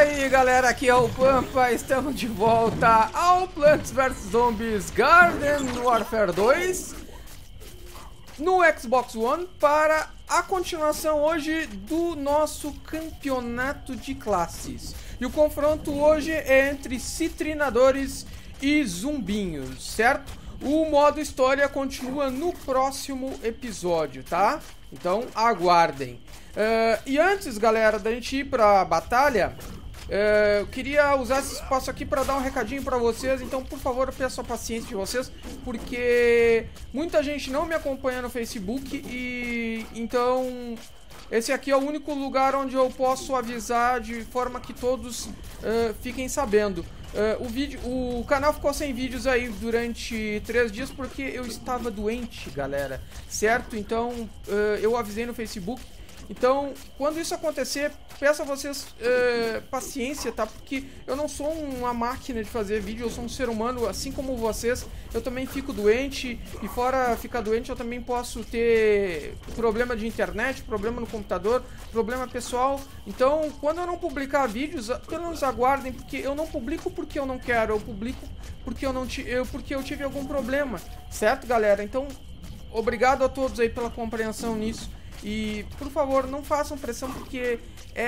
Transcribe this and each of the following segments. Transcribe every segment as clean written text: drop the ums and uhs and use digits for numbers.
aí galera, aqui é o Pampa, estamos de volta ao Plants vs Zombies Garden Warfare 2 no Xbox One para a continuação hoje do nosso campeonato de classes. E o confronto hoje é entre citrinadores e zumbinhos, certo? O modo história continua no próximo episódio, tá? Então aguardem. E antes, galera, da gente ir pra batalha, eu queria usar esse espaço aqui para dar um recadinho para vocês. Então, por favor, eu peço a paciência de vocês, porque muita gente não me acompanha no Facebook e então esse aqui é o único lugar onde eu posso avisar de forma que todos fiquem sabendo. O canal ficou sem vídeos aí durante 3 dias porque eu estava doente, galera, certo? Então eu avisei no Facebook. Então, quando isso acontecer, peço a vocês paciência, tá? Porque eu não sou uma máquina de fazer vídeo, eu sou um ser humano, assim como vocês. Eu também fico doente, e fora ficar doente, eu também posso ter problema de internet, problema no computador, problema pessoal. Então, quando eu não publicar vídeos, pelo menos aguardem, porque eu não publico porque eu não quero, eu publico porque eu tive algum problema, certo, galera? Então, obrigado a todos aí pela compreensão nisso. E, por favor, não façam pressão, porque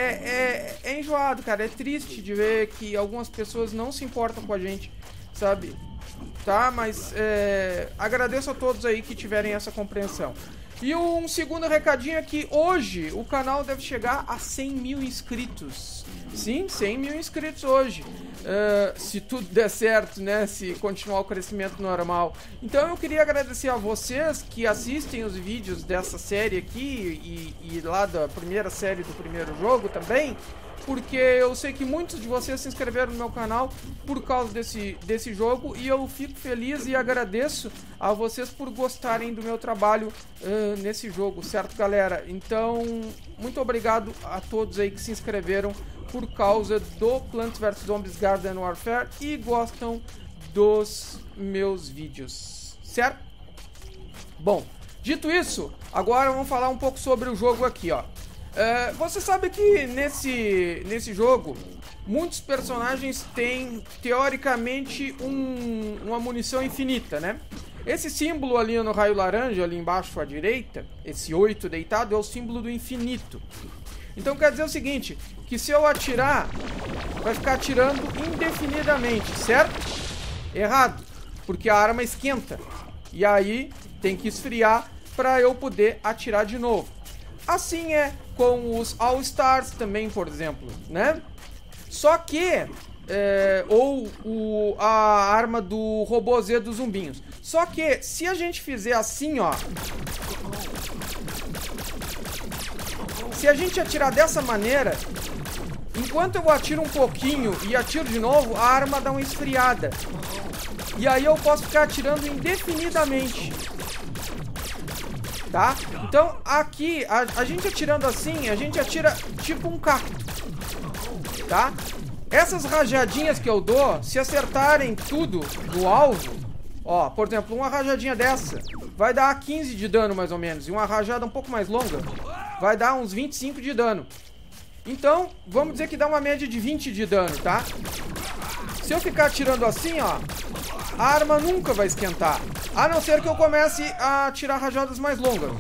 é enjoado, cara. É triste de ver que algumas pessoas não se importam com a gente, sabe? Tá? Mas agradeço a todos aí que tiverem essa compreensão. E um segundo recadinho é que hoje o canal deve chegar a 100 mil inscritos. Sim, 100 mil inscritos hoje. Se tudo der certo, né? Se continuar o crescimento normal. Então eu queria agradecer a vocês que assistem os vídeos dessa série aqui e lá da primeira série do primeiro jogo também, porque eu sei que muitos de vocês se inscreveram no meu canal por causa desse jogo, e eu fico feliz e agradeço a vocês por gostarem do meu trabalho nesse jogo, certo, galera? Então, muito obrigado a todos aí que se inscreveram por causa do Plants vs Zombies Garden Warfare e gostam dos meus vídeos, certo? Bom, dito isso, agora vamos falar um pouco sobre o jogo aqui, ó. Você sabe que nesse jogo muitos personagens têm teoricamente uma munição infinita, né? Esse símbolo ali no raio laranja, ali embaixo à direita, esse 8 deitado, é o símbolo do infinito. Então quer dizer o seguinte, que se eu atirar, vai ficar atirando indefinidamente, certo? Errado, porque a arma esquenta. E aí tem que esfriar para eu poder atirar de novo. Assim é com os All Stars também, por exemplo, né? Só que a arma do robô Z dos zumbinhos. Só que se a gente fizer assim, ó, se a gente atirar dessa maneira, enquanto eu atiro um pouquinho e atiro de novo, a arma dá uma esfriada. E aí eu posso ficar atirando indefinidamente. Tá? Então aqui, a gente atirando assim, a gente atira tipo um cacto. Tá? Essas rajadinhas que eu dou, se acertarem tudo no alvo, ó, por exemplo, uma rajadinha dessa vai dar 15 de dano mais ou menos. E uma rajada um pouco mais longa vai dar uns 25 de dano. Então, vamos dizer que dá uma média de 20 de dano, tá? Se eu ficar atirando assim, ó, a arma nunca vai esquentar, a não ser que eu comece a tirar rajadas mais longas.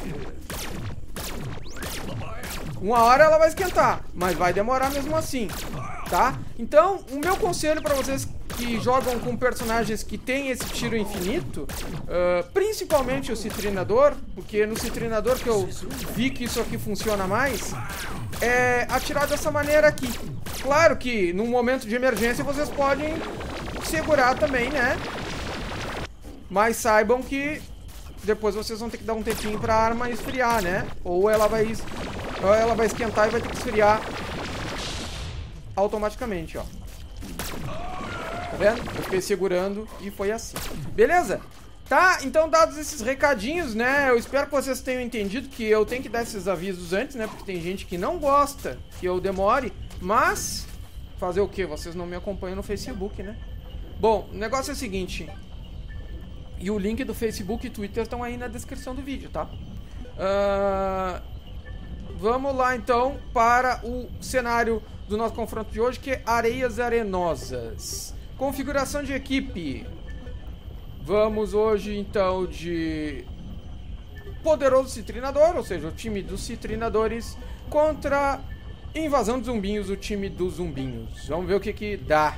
Uma hora ela vai esquentar, mas vai demorar mesmo assim, tá? Então, o meu conselho para vocês que jogam com personagens que tem esse tiro infinito, principalmente o citrinador, porque no citrinador que eu vi que isso aqui funciona mais, é atirar dessa maneira aqui. Claro que num momento de emergência vocês podem segurar também, né? Mas saibam que depois vocês vão ter que dar um tempinho pra arma esfriar, né? Ou ela vai esquentar e vai ter que esfriar automaticamente, ó. Tá vendo? Eu fiquei segurando e foi assim. Beleza? Tá? Então, dados esses recadinhos, né? Eu espero que vocês tenham entendido que eu tenho que dar esses avisos antes, né? Porque tem gente que não gosta que eu demore. Mas, fazer o quê? Vocês não me acompanham no Facebook, né? Bom, o negócio é o seguinte. E o link do Facebook e Twitter estão aí na descrição do vídeo, tá? Vamos lá, então, para o cenário do nosso confronto de hoje, que é Areias Arenosas. Configuração de equipe. Vamos hoje, então, de Poderoso Citrinador, ou seja, o time dos Citrinadores, contra Invasão de Zumbinhos, o time dos Zumbinhos. Vamos ver o que que dá.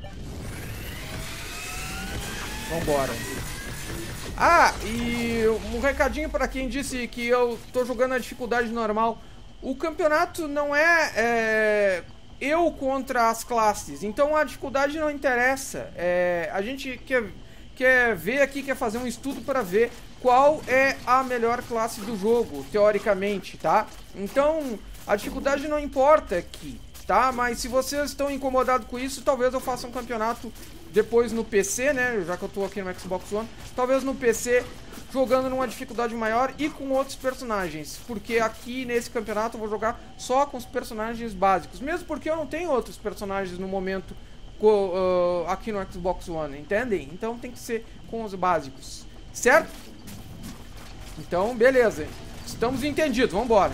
Vambora. Ah, e um recadinho para quem disse que eu tô jogando a dificuldade normal. O campeonato não é eu contra as classes, então a dificuldade não interessa. A gente quer ver aqui, quer fazer um estudo para ver qual é a melhor classe do jogo, teoricamente, tá? Então, a dificuldade não importa aqui, tá? Mas se vocês estão incomodados com isso, talvez eu faça um campeonato depois no PC, né? Já que eu tô aqui no Xbox One, talvez no PC, jogando numa dificuldade maior e com outros personagens. Porque aqui nesse campeonato eu vou jogar só com os personagens básicos. Mesmo porque eu não tenho outros personagens no momento aqui no Xbox One, entendem? Então tem que ser com os básicos, certo? Então, beleza. Estamos entendidos, vamos embora.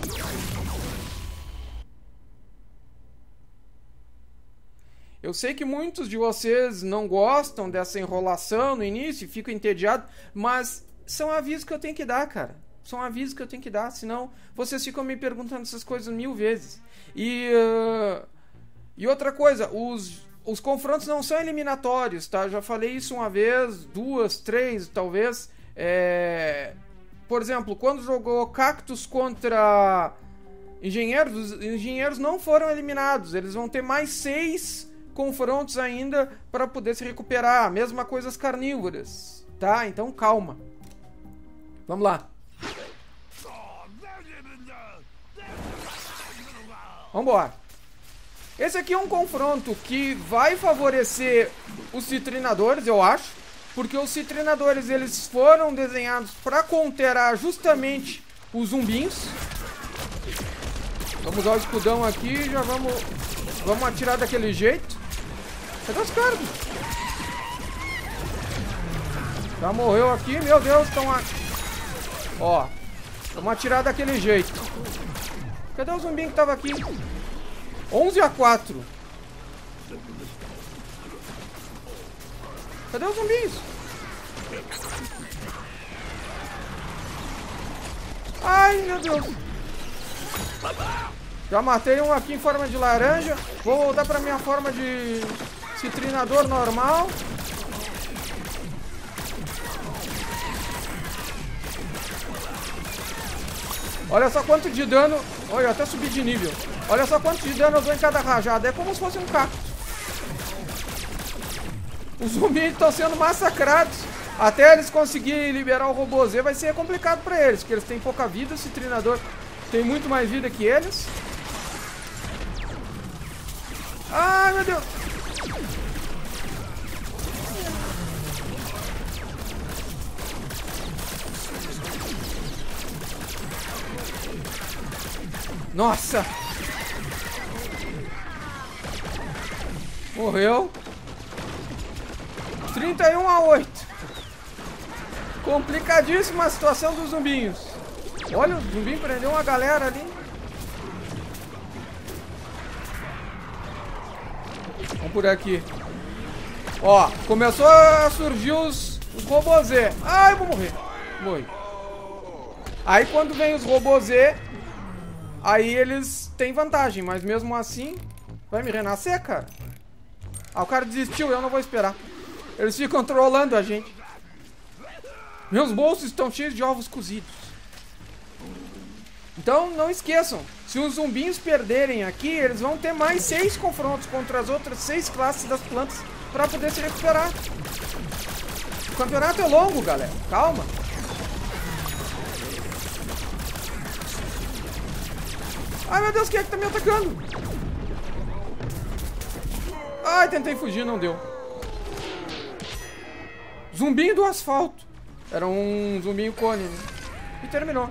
Eu sei que muitos de vocês não gostam dessa enrolação no início e ficam entediados, mas são avisos que eu tenho que dar, cara. São avisos que eu tenho que dar, senão vocês ficam me perguntando essas coisas 1000 vezes. E outra coisa, os confrontos não são eliminatórios, tá? Eu já falei isso uma vez, 2, 3, talvez. Por exemplo, quando jogou Cactus contra Engenheiros, os Engenheiros não foram eliminados. Eles vão ter mais 6 confrontos ainda para poder se recuperar. Mesma coisa as carnívoras, tá? Então calma. Vamos lá. Vambora. Esse aqui é um confronto que vai favorecer os citrinadores, eu acho. Porque os citrinadores, eles foram desenhados para conterar justamente os zumbinhos. Vamos usar o escudão aqui e já vamos atirar daquele jeito. Cadê os caras? Já morreu aqui, meu Deus, estão aqui. Ó, vamos atirar daquele jeito. Cadê o zumbinho que tava aqui? 11-4. Cadê os zumbis? Ai, meu Deus. Já matei um aqui em forma de laranja. Vou voltar pra minha forma de citrinador normal. Olha só quanto de dano. Olha, eu até subi de nível. Olha só quanto de dano eu dou em cada rajada. É como se fosse um cacto. Os zumbis estão sendo massacrados. Até eles conseguirem liberar o robô Z vai ser complicado pra eles, porque eles têm pouca vida. O citrinador tem muito mais vida que eles. Ai, meu Deus. Nossa. Morreu. 31-8. Complicadíssima a situação dos zumbinhos. Olha, o zumbinho prendeu uma galera ali. Vamos por aqui. Ó, começou a surgir os robôs Z. Ai, eu vou morrer. Morri. Aí quando vem os robôs Z, aí eles têm vantagem, mas mesmo assim, vai me renascer, cara? Ah, o cara desistiu, eu não vou esperar. Eles ficam trolando a gente. Meus bolsos estão cheios de ovos cozidos. Então, não esqueçam. Se os zumbinhos perderem aqui, eles vão ter mais 6 confrontos contra as outras 6 classes das plantas para poder se recuperar. O campeonato é longo, galera. Calma. Ai, meu Deus, quem é que tá me atacando? Ai, tentei fugir, não deu. Zumbinho do asfalto. Era um zumbinho cone, né? E terminou.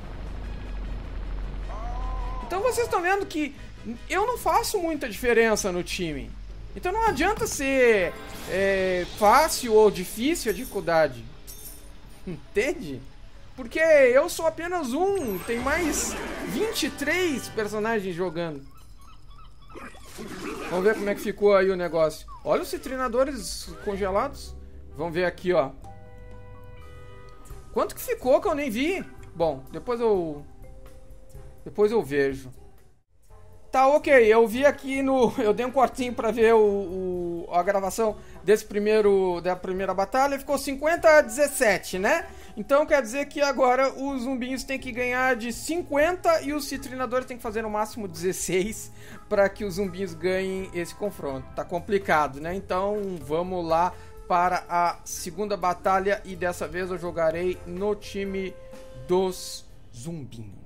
Então vocês estão vendo que eu não faço muita diferença no time. Então não adianta ser fácil ou difícil a dificuldade. Entende? Porque eu sou apenas um. Tem mais 23 personagens jogando. Vamos ver como é que ficou aí o negócio. Olha os citrinadores congelados. Vamos ver aqui, ó. Quanto que ficou que eu nem vi? Bom, depois eu vejo. Tá, ok. Eu vi aqui no... Eu dei um cortinho pra ver a gravação da primeira batalha. Ficou 50-17, né? Então quer dizer que agora os zumbinhos têm que ganhar de 50 e os citrinadores têm que fazer no máximo 16 para que os zumbinhos ganhem esse confronto. Tá complicado, né? Então vamos lá para a segunda batalha e dessa vez eu jogarei no time dos zumbinhos.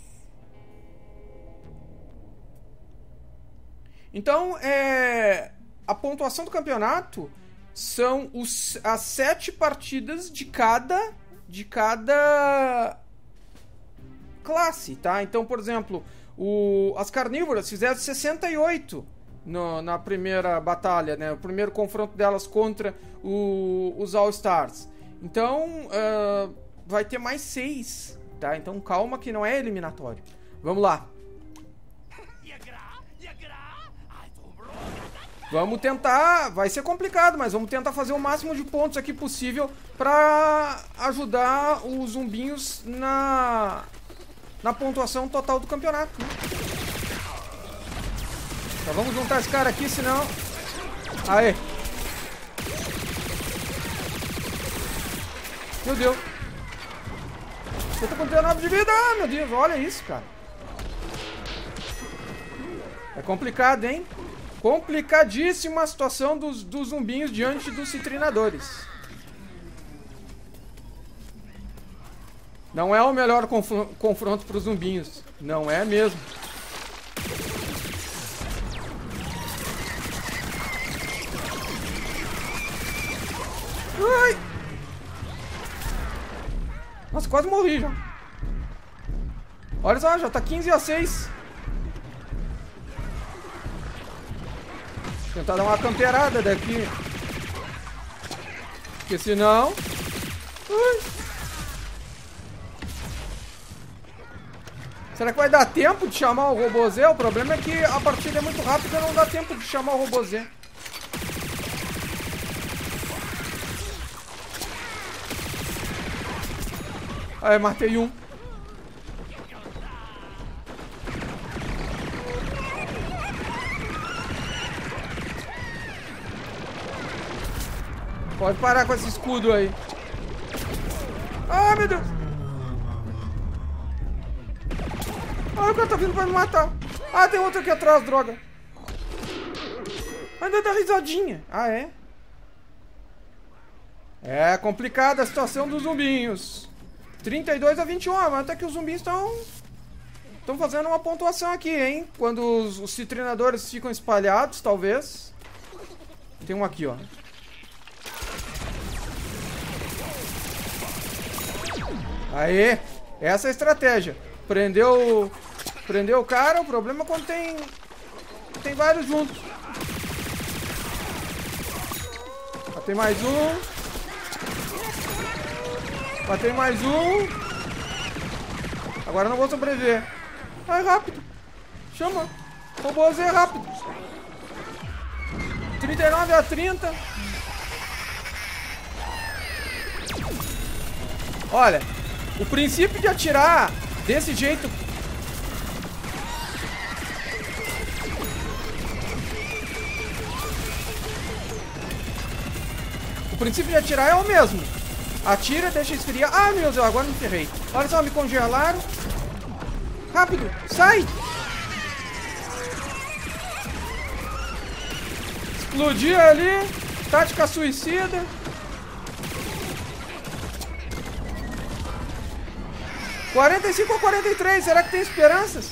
Então, a pontuação do campeonato são as 7 partidas de cada classe, tá? Então, por exemplo, as carnívoras fizeram 68 na primeira batalha, né? O primeiro confronto delas contra os All-Stars. Então, vai ter mais 6, tá? Então, calma que não é eliminatório. Vamos lá. Vamos tentar, vai ser complicado, mas vamos tentar fazer o máximo de pontos aqui possível pra ajudar os zumbinhos na pontuação total do campeonato, né? Então vamos juntar esse cara aqui, senão... Aê! Meu Deus! Eu tô com 19 de vida! Ah, meu Deus, olha isso, cara! É complicado, hein? Complicadíssima a situação dos zumbinhos diante dos citrinadores. Não é o melhor confronto para os zumbinhos. Não é mesmo. Ai! Nossa, quase morri já. Olha só, já tá 15-6. Tentar dar uma camperada daqui. Porque senão... Ui. Será que vai dar tempo de chamar o robôzê? O problema é que a partida é muito rápida e não dá tempo de chamar o robôzê. Aí, matei um. Pode parar com esse escudo aí. Ah, meu Deus. Ah, o cara tá vindo pra me matar. Ah, tem outro aqui atrás, droga. Ainda dá risadinha. Ah, é? É complicada a situação dos zumbinhos. 32-21, mas até que os zumbinhos estão fazendo uma pontuação aqui, hein? Quando os citrinadores ficam espalhados, talvez. Tem um aqui, ó. Aê! Essa é a estratégia. Prendeu o cara, o problema é quando tem vários juntos. Matei mais um. Matei mais um. Agora não vou sobreviver. Vai rápido. Chama. Robôzê rápido. 39-30. Olha, o princípio de atirar desse jeito... O princípio de atirar é o mesmo. Atira, deixa esfriar. Ah, meu Deus, agora me ferrei. Olha só, me congelaram. Rápido, sai! Explodiu ali. Tática suicida. — 45-43, será que tem esperanças?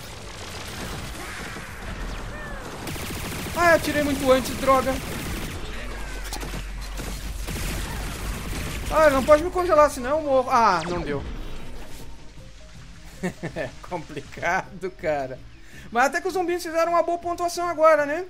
Ah, eu atirei muito antes, droga. Ah, não pode me congelar, senão eu morro. Ah, não deu. É complicado, cara. Mas até que os zumbis fizeram uma boa pontuação agora, né?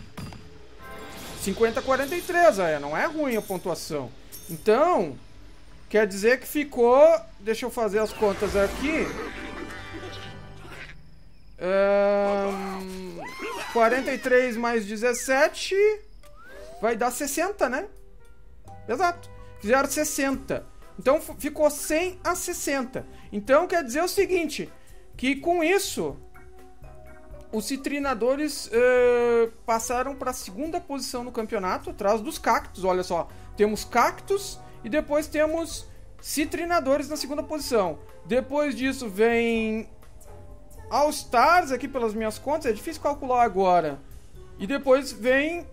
50-43, não é ruim a pontuação. Então, quer dizer que ficou... Deixa eu fazer as contas aqui. 43 mais 17 vai dar 60, né? Exato. Fizeram 60. Então ficou 100 a 60. Então quer dizer o seguinte, que com isso os citrinadores passaram para a segunda posição no campeonato, atrás dos cactos. Olha só, temos cactos e depois temos citrinadores na segunda posição. Depois disso vem All Stars, aqui pelas minhas contas, é difícil calcular agora. E depois vem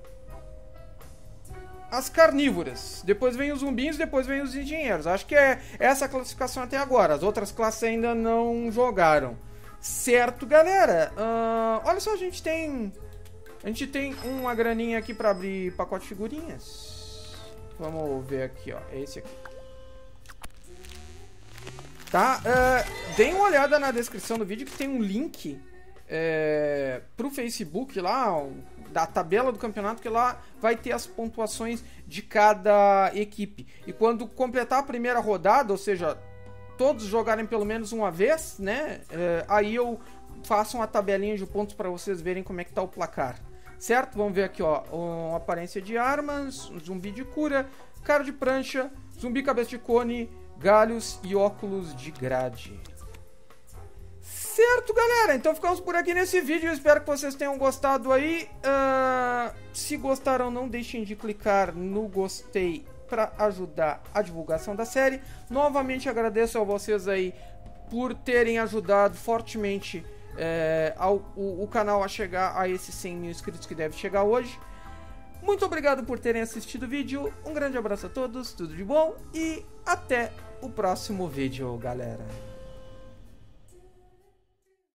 as carnívoras. Depois vem os zumbinhos, depois vem os engenheiros. Acho que é essa a classificação até agora. As outras classes ainda não jogaram. Certo, galera? Olha só, a gente tem uma graninha aqui para abrir pacote de figurinhas. Vamos ver aqui, ó. É esse aqui. Tá? Deem uma olhada na descrição do vídeo que tem um link pro Facebook lá, da tabela do campeonato, que lá vai ter as pontuações de cada equipe. E quando completar a primeira rodada, ou seja, todos jogarem pelo menos uma vez, né? Aí eu faço uma tabelinha de pontos para vocês verem como é que tá o placar. Certo? Vamos ver aqui, ó. Uma aparência de armas, um zumbi de cura, cara de prancha, zumbi cabeça de cone, galhos e óculos de grade. Certo, galera? Então ficamos por aqui nesse vídeo. Eu espero que vocês tenham gostado aí. Se gostaram, não deixem de clicar no gostei para ajudar a divulgação da série. Novamente agradeço a vocês aí por terem ajudado fortemente o canal a chegar a esses 100 mil inscritos que deve chegar hoje. Muito obrigado por terem assistido o vídeo. Um grande abraço a todos, tudo de bom e até o próximo vídeo, galera.